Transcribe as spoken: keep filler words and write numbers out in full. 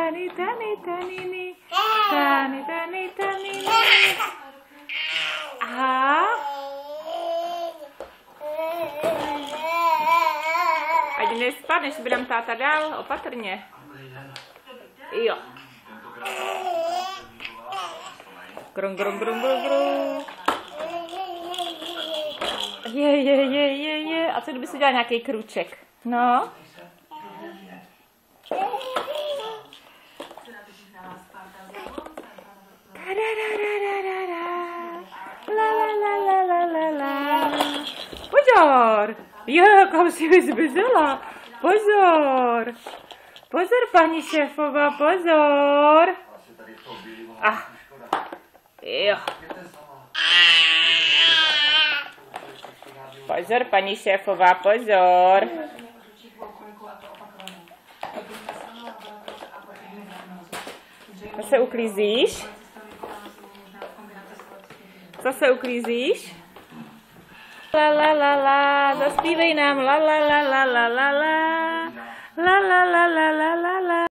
tany, tany, taniny, tany, tany, taniny. Aha. Ať nespadneš, by nám táta dal, opatrně. Jo. Grum, grum, grum, grum, grum. Je, je, je, je, je. A co kdyby si udělal nějaký krůček? No. La, la, la, la, la, la, la. Pozor! Jo, kam si vyzbizela? Pozor! Pozor, paní šéfová, pozor! Ah. Jo. Pozor, paní šéfová, pozor. Co se uklízíš? Co se uklízíš? La la la la, zaspívej nám la la la la la la la la la la la la la la.